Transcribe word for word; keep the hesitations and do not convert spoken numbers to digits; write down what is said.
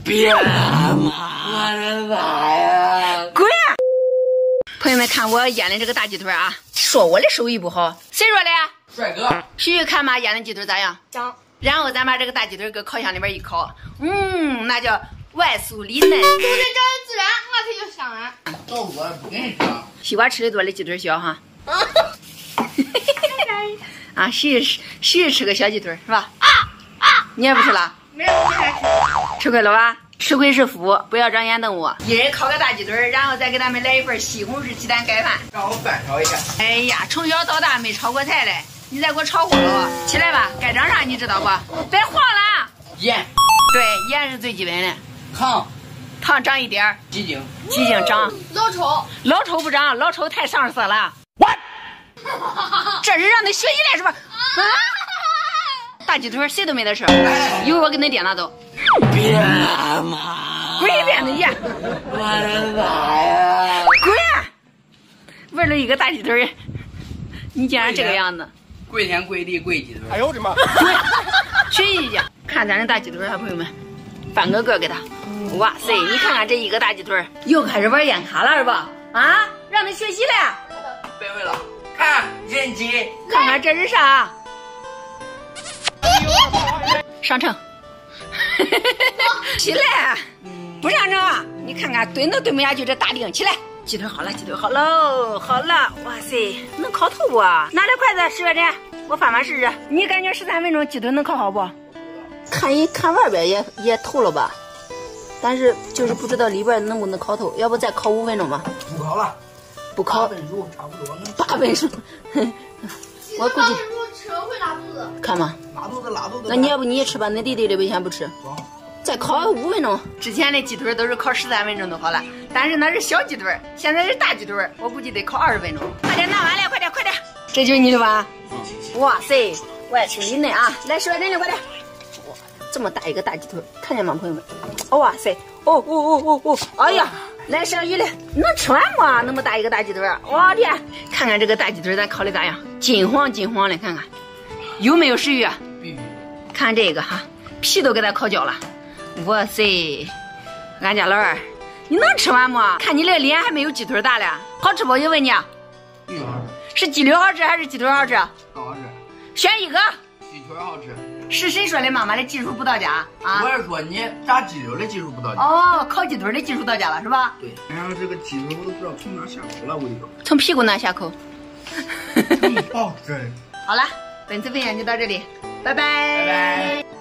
别嘛！我的妈呀！ 滚！朋友们，看我腌的这个大鸡腿啊，说我的手艺不好，谁说的？ 帅哥， 徐徐看吧，腌的鸡腿咋样？ 香。 然后咱把这个大鸡腿搁烤箱里边一烤，嗯，那叫外酥里嫩。 口水长得自然，我才就香啊。 到我不跟你说。 西瓜吃的多的鸡腿小哈。啊，徐徐徐吃个小鸡腿是吧？啊啊！你也不吃了？ 没有，没啥吃。 吃亏了吧？吃亏是福，不要长眼瞪我。一人烤个大鸡腿，然后再给咱们来一份西红柿鸡蛋盖饭。 让我翻炒一下。 哎呀，从小到大没炒过菜嘞，你再给我炒活了。起来吧，该长啥你知道不？别晃了。 盐。 对，盐是最基本的。 糖。 糖长一点儿。 鸡精。 鸡精长。 老抽。 老抽不长，老抽太上色了。What？ 这是让他学习来是吧？啊！大鸡腿谁都没得吃，一会儿我给恁爹拿走。 别嘛！ 滚一边的盐！ 我的妈呀！ 滚！为了一个大鸡腿，你竟然这个样子！ 跪天跪地跪鸡腿！ 哎呦我的妈！ 滚！学习去！看咱这大鸡腿啊，朋友们，翻个个给他。哇塞，你看看这一个大鸡腿，又开始玩烟卡了是吧？啊，让他学习了。 别问了，看人机， 看看这是啥？上秤。起来，不上秤，你看看蹲都蹲不下去，这大腚起来。鸡腿好了，鸡腿好喽，好了，哇塞，能烤透不？拿来筷子，十月珍，我翻翻试试。你感觉十三分钟鸡腿能烤好不？看一看外边也也透了吧，但是就是不知道里边能不能烤透，要不再烤五分钟吧？ 不烤了， 不烤。 八分熟差不多。 八分熟，我估计吃了会拉肚子。 看嘛， 拉肚子拉肚子。 那你要不你也吃吧，那弟弟的为啥不吃？再烤五分钟。之前的鸡腿都是烤十三分钟就好了，但是那是小鸡腿，现在是大鸡腿，我估计得烤二十分钟。快点拿完了，快点快点，这就是你的吧？哇塞，外酥里嫩啊！来，十块钱的快点。哇，这么大一个大鸡腿，看见吗，朋友们？哇塞，哦哦哦哦哦，哎呀！来上鱼了，能吃完吗？那么大一个大鸡腿，我天！看看这个大鸡腿咱烤的咋样？金黄金黄的，看看有没有食欲啊？看这个哈，皮都给它烤焦了。哇塞，俺家老二，你能吃完吗？看你这脸还没有鸡腿大嘞，好吃不？我问你， 嗯， 是鸡柳好吃还是鸡腿好吃？ 好吃。 选一个。 鸡腿好吃。 是谁说的妈妈的技术不到家啊？ 我是说你炸鸡柳的技术不到家。 哦，烤鸡腿的技术到家了是吧？ 对。然后这个鸡腿我都不知道从哪下口了，我跟你说。 从屁股那下口。 好吃。 好了，本次分享就到这里，拜拜。 拜拜。